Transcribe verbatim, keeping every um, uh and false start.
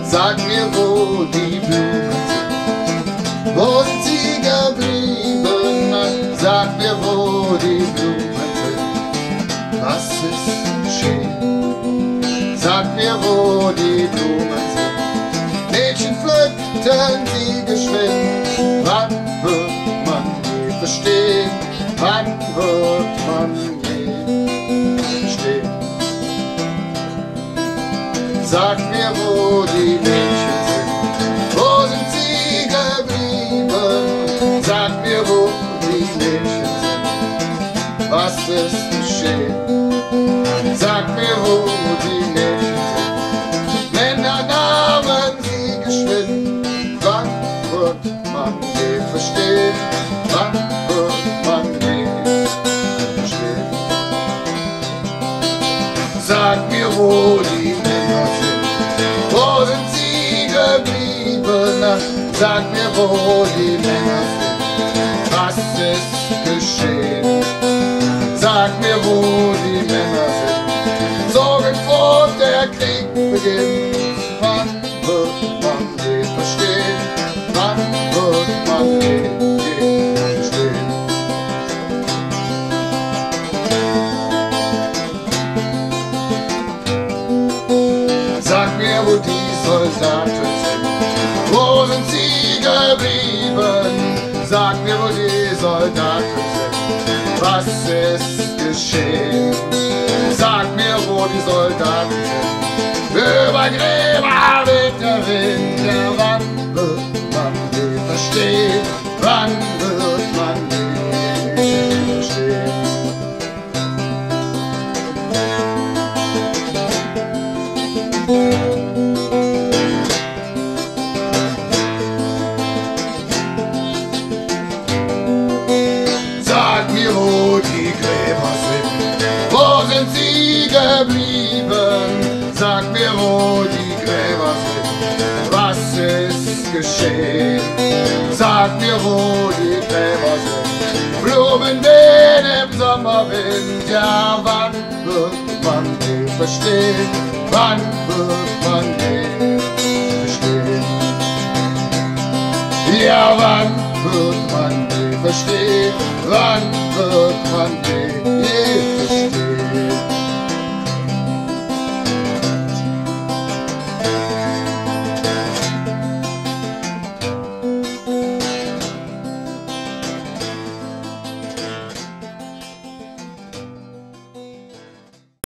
Sag mir, wo die Blumen sind, wo sind sie geblieben? Sag mir, wo die Blumen sind, was ist geschehen? Sag mir, wo die Blumen sind, Mädchen pflückten sie geschwind. Wann wird man je verstehen? Wann wird man je verstehen? Sag mir, wo die Mädchen sind, wo sind sie geblieben? Sag mir, wo die Mädchen sind, was ist geschehen? Sag mir, wo die Mädchen sind, Männer nahmen sie geschwind. Wann wird man je verstehen? Wann wird man je verstehen? Sag mir, wo die Männer sind, wo sind sie geblieben? Sag mir, wo die Männer sind, was ist geschehen? Sag mir, wo die Männer sind, sorgenfroh der Krieg beginnt. Wann wird man je verstehen? Wann wird man je, je verstehen? Sag mir, wo die Soldaten sind, wo sind sie geblieben? Sag mir, wo die Soldaten sind, was ist geschehen? Sag mir, wo die Soldaten sind, über Gräber weht der Wind. Ja, wann wird man je verstehen? Wann wird man je verstehen? Sag mir, wo die Gräber sind, wo sind sie geblieben? Sag mir, wo die Gräber sind, was ist geschehen? Sag mir, wo die Gräber sind, Blumen wehen im Sommerwind. Ja, wann wird man je verstehen? Wann wird man je verstehen? Ja, wann wird man je verstehen? Wann wird man je